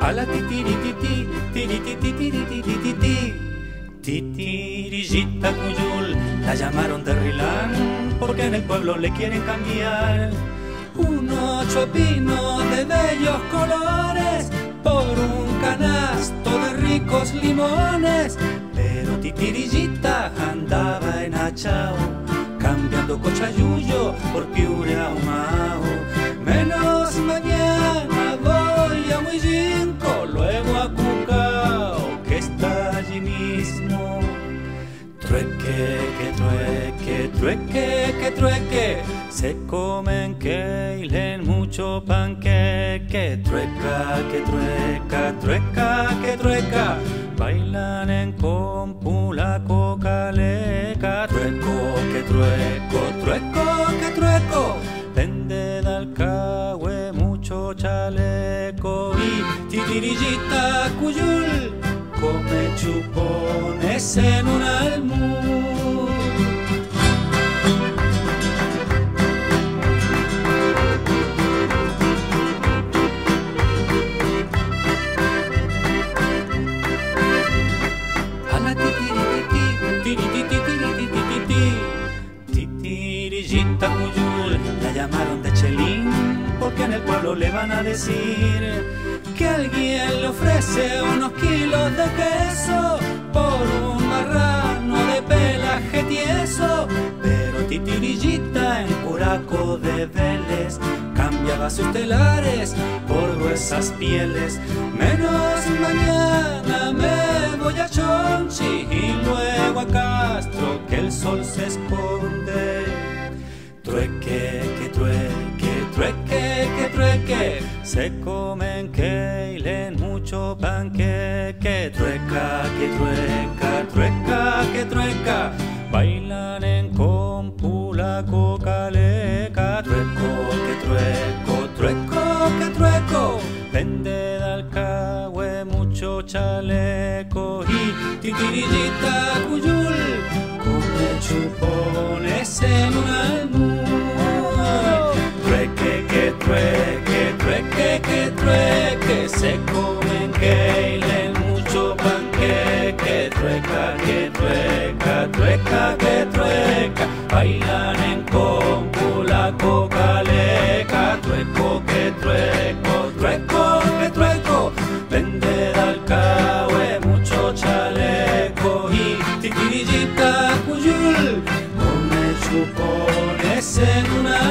a la titirititi, tiritititiritititi. Titirillita Cuyul, la llamaron de Rilán, porque en el pueblo le quieren cambiar un ocho pino de bellos colores por un canasto de ricos limones. Pero Titirillita andaba en Achao, cambiando cochayuyo por piure ahumao. Menos mañana voy a Huillinco, luego a Cucao, que está allí mismo. Trueque, que trueque, trueque, que trueque, se comen keilen mucho panqueque. Trueca, que trueca, trueca, que trueca, bailan en compu la cocaleca. Trueco, que trueco, trueco, que trueco, vende d'Alcahue mucho chaleco. Y Titirillita Cuyul come chupones en un almud. A la Titirillita Cuyul, la llamaron de Chelín, porque en el pueblo le van a decir que alguien le ofrece unos kilos de queso por un marrano de pelaje tieso. Pero Titirillita en Curaco de Vélez cambiaba sus telares por gruesas pieles. Menos mañana me voy a Chonchi y luego a Castro, que el sol se esconde. Trueque, que trueque, trueque, que trueque, se comen keilen mucho panqueque. Trueca, que trueca, trueca, que trueca, bailan en compu la cocaleca. Trueco, que trueco, trueco, que trueco, vende d'Alcahue mucho chaleco. Y Titirillita Cuyul come chupones en un almud. Trueque, que trueque, trueque, que trueque, se comen keilen mucho panqueque. Trueca, que trueca, trueca, que trueca, bailan en compu la cocaleca. Trueco, que trueco, trueco, que trueco, vende d'Alcahue mucho chaleco. Y Titirillita Cuyul come chupones en una